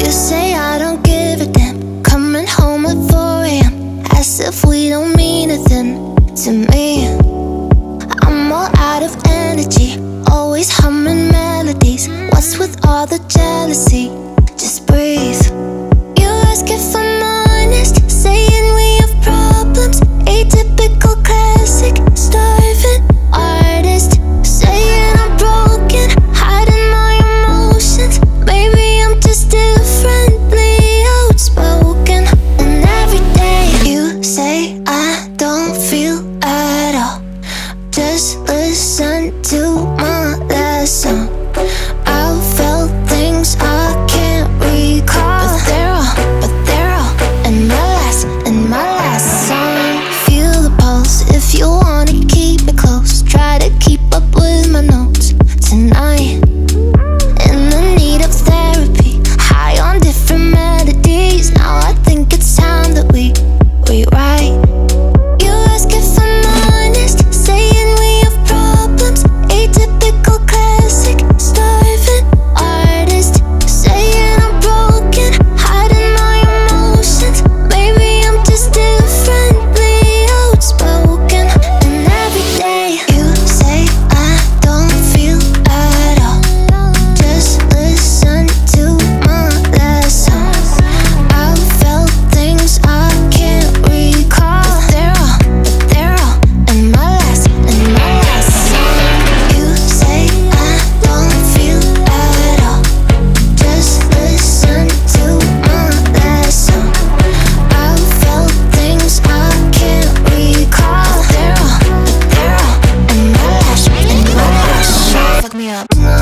You say I don't give a damn, coming home at 4 a.m. as if we don't mean nothing to me. I'm all out of energy, always humming melodies. What's with all the jealousy? Just breathe. You ask if I'm honest, saying we have problems. Atypical classic, starving artist, saying I'm broken, hiding my emotions. Maybe I'm just differently outspoken. And every day you say I don't feel at all. Just listen to my last song. I felt things I can't recall, but they're all in my last song. Feel the pulse if you wanna keep me close. Try to keep up with my notes tonight. In the need of therapy, high on different melodies. Now I think it's time that we rewrite. You ask if I'm honest, saying we have problems. Atypical classic, starving artist, saying I'm broken, hiding my emotions. Maybe I'm just differently outspoken. And every day you say I don't feel at all. Just listen to my last song. I felt things I can't recall, but they're all in my last song. You say I don't feel at all. Just listen to my last song. I felt things I can't recall, but they're all in my last song. Fuck me up.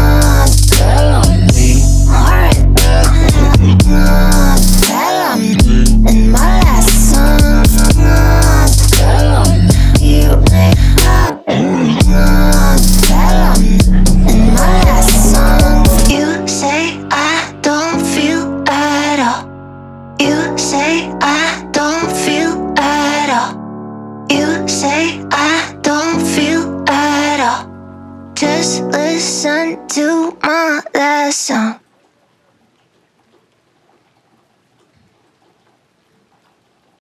Alright. In my last song. You in my last song. You say I don't feel at all. You say I don't feel at all. You say I don't feel at all. Just listen to my last song.